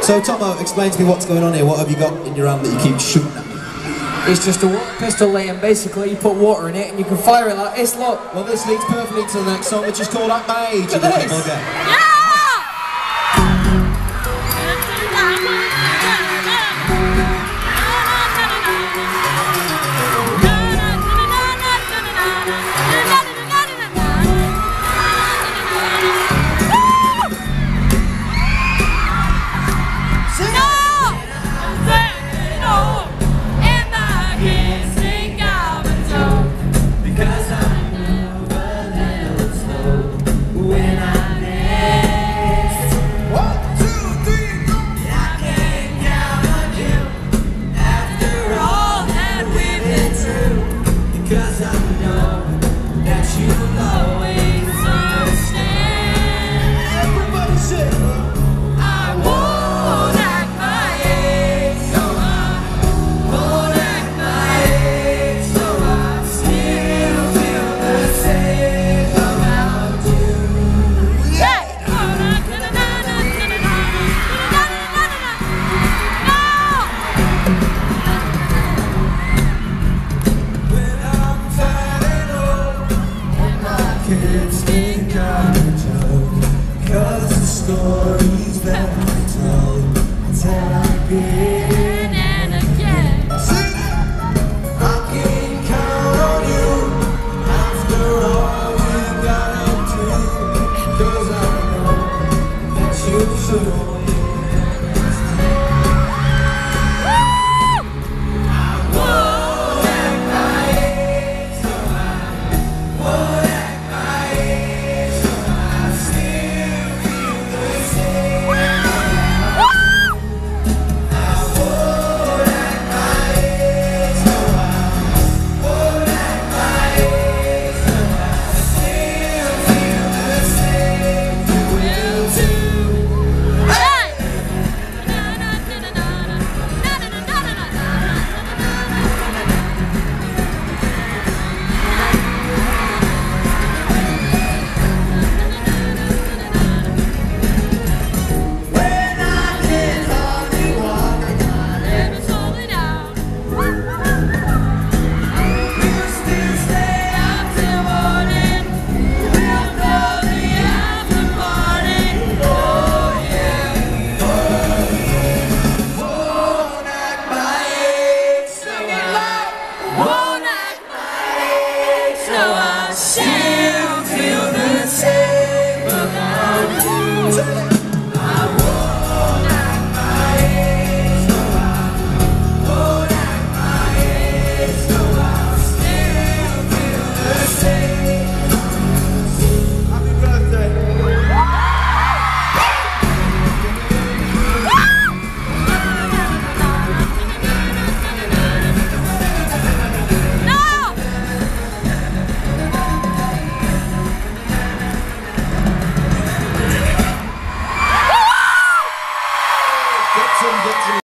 So Tomo, explain to me what's going on here. What have you got in your hand that you keep shooting at me? It's just a water pistol, Liam. Basically, you put water in it and you can fire it like this, look. Well, this leads perfectly to the next song, which is called At My Age. Look at this. Yeah! Kids think I'm a joke, 'cause the stories that